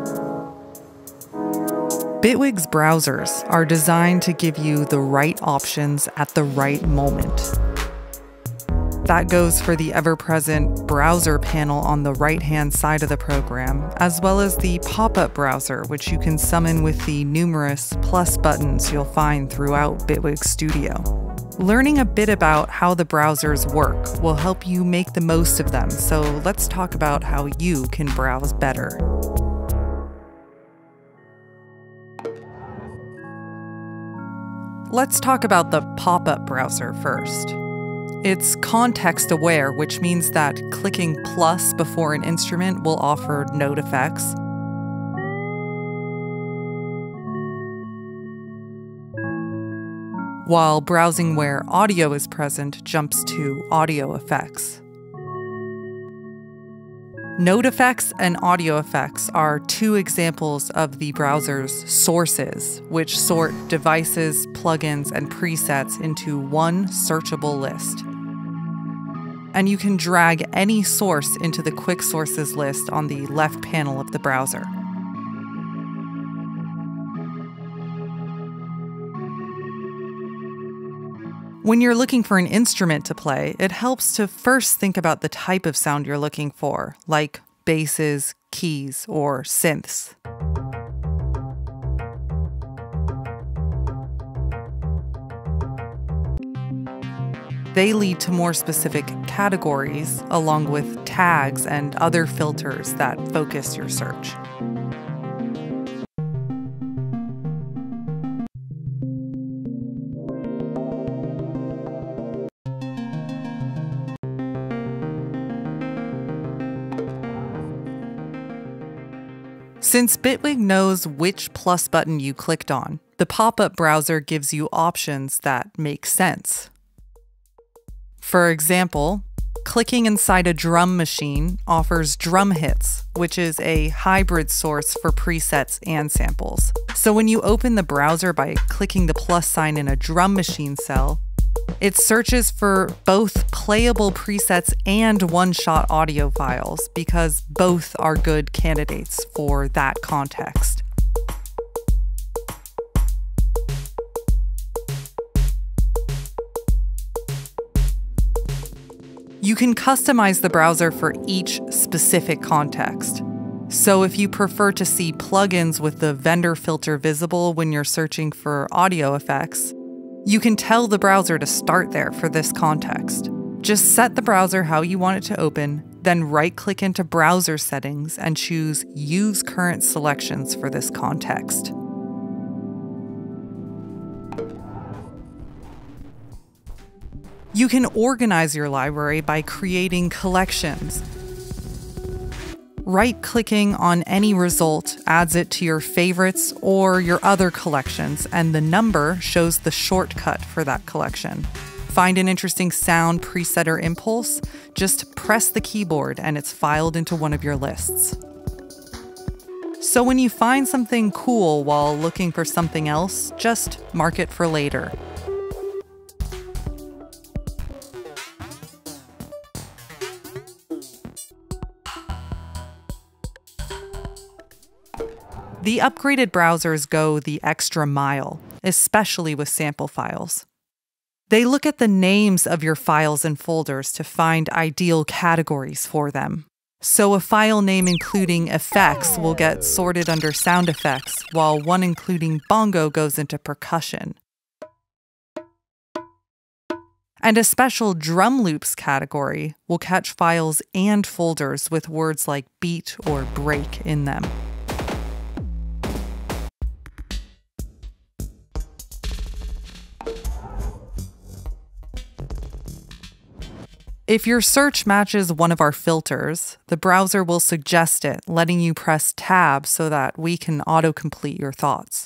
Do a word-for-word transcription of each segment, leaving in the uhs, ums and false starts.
Bitwig's browsers are designed to give you the right options at the right moment. That goes for the ever-present browser panel on the right-hand side of the program, as well as the pop-up browser, which you can summon with the numerous plus buttons you'll find throughout Bitwig Studio. Learning a bit about how the browsers work will help you make the most of them, so let's talk about how you can browse better. Let's talk about the pop-up browser first. It's context-aware, which means that clicking plus before an instrument will offer note effects. While browsing where audio is present jumps to audio effects. Note effects and audio effects are two examples of the browser's sources, which sort devices, plugins, and presets into one searchable list. And you can drag any source into the Quick Sources list on the left panel of the browser. When you're looking for an instrument to play, it helps to first think about the type of sound you're looking for, like basses, keys, or synths. They lead to more specific categories, along with tags and other filters that focus your search. Since Bitwig knows which plus button you clicked on, the pop-up browser gives you options that make sense. For example, clicking inside a drum machine offers drum hits, which is a hybrid source for presets and samples. So when you open the browser by clicking the plus sign in a drum machine cell, it searches for both playable presets and one-shot audio files because both are good candidates for that context. You can customize the browser for each specific context. So if you prefer to see plugins with the vendor filter visible when you're searching for audio effects, you can tell the browser to start there for this context. Just set the browser how you want it to open, then right-click into Browser Settings and choose Use Current Selections for this context. You can organize your library by creating collections. Right-clicking on any result adds it to your favorites or your other collections, and the number shows the shortcut for that collection. Find an interesting sound, preset, or impulse? Just press the keyboard and it's filed into one of your lists. So when you find something cool while looking for something else, just mark it for later. The upgraded browsers go the extra mile, especially with sample files. They look at the names of your files and folders to find ideal categories for them. So a file name including effects will get sorted under sound effects, while one including bongo goes into percussion. And a special drum loops category will catch files and folders with words like beat or break in them. If your search matches one of our filters, the browser will suggest it, letting you press Tab so that we can autocomplete your thoughts.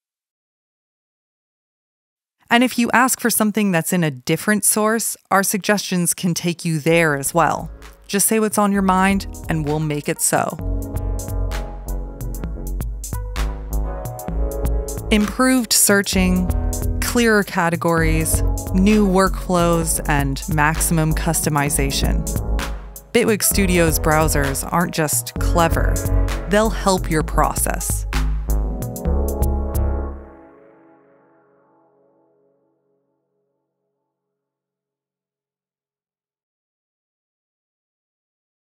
And if you ask for something that's in a different source, our suggestions can take you there as well. Just say what's on your mind, and we'll make it so. Improved searching, clearer categories, new workflows, and maximum customization. Bitwig Studio's browsers aren't just clever, they'll help your process.